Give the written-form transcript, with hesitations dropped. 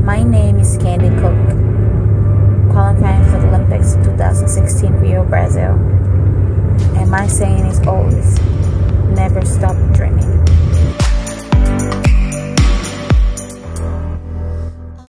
My name is Candy Cook, qualifying for the Olympics 2016 Rio, Brazil. And my saying is always, never stop dreaming.